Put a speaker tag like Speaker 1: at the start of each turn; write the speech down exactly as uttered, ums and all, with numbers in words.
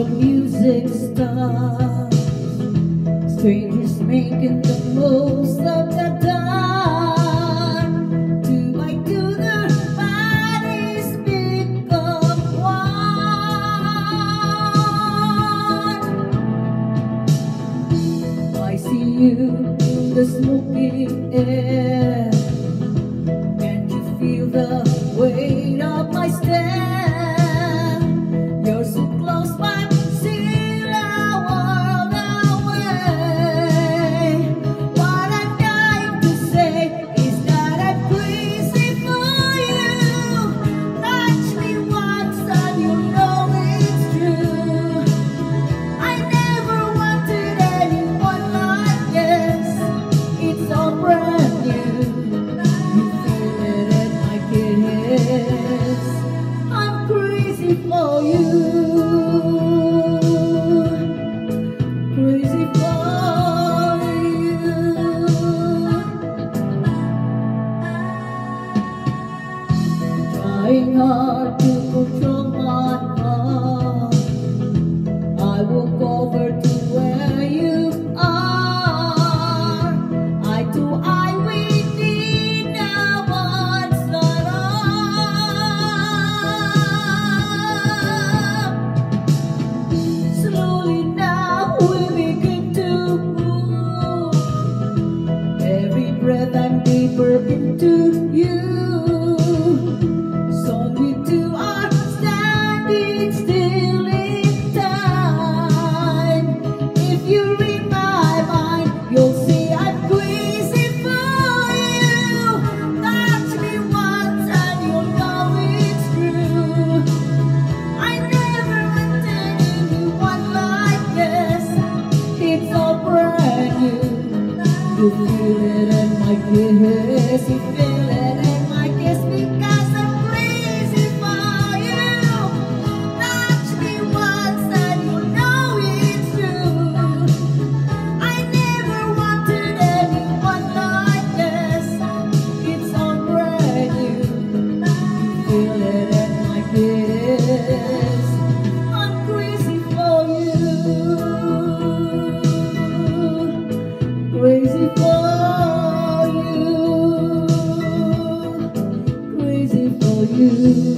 Speaker 1: music starts, strangers making the most of the time. Two by two their bodies become one. I see you in the smoky air. Can't you feel the weight of my stare? You're so close but still a world away. What I'm trying to say is that I'm crazy for you. Touch me once and you'll know it's true. I never wanted anyone like this. It's all brand new. You feel it in my kiss. I'm crazy for you. Crazy for you. Trying hard to control my heart. I walk over to where you are. Eye to eye we need now what's not up. Slowly now we begin to move. Every breath I'm deeper into you. So we two are standing still in time. If you read my mind, you'll see I'm crazy for you. Touch me once and you'll know it's true. I never wanted anyone like this. It's all brand new. You feel it in my kiss. You feel it in my kiss because I'm crazy for you. Touch me once and you'll know it's true. I never wanted anyone like this. It's all brand new. You feel it in my kiss. I'm crazy for you. Crazy for you. Crazy for you.